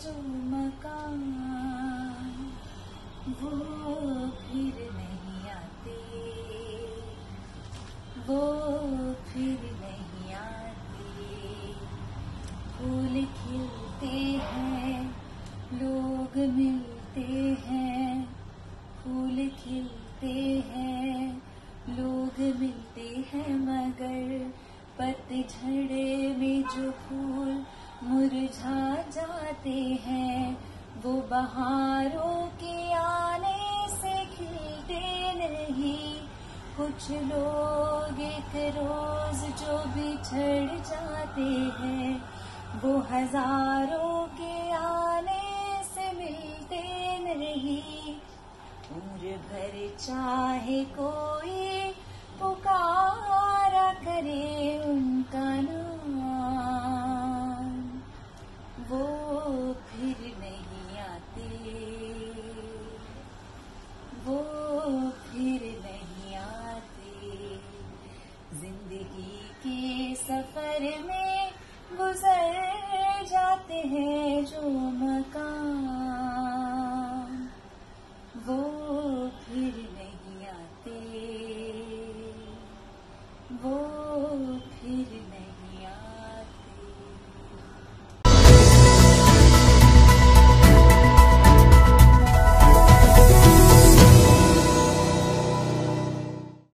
जो मकान वो फिर नहीं आते, वो फिर नहीं आते। फूल खिलते हैं, लोग मिलते हैं, फूल खिलते हैं, लोग मिलते हैं, मगर पतझड़ में जो फूल मुरझा जाते हैं वो बहारों के आने से खिलते नहीं। कुछ लोग एक रोज जो बिछड़ जाते हैं वो हजारों के आने से मिलते नहीं। उम्र भर चाहे कोई पुकारा करे उनका नाम, वो फिर नहीं आते, वो फिर नहीं आते। जिंदगी के सफर में गुजर जाते हैं जो मकान वो फिर नहीं आते, वो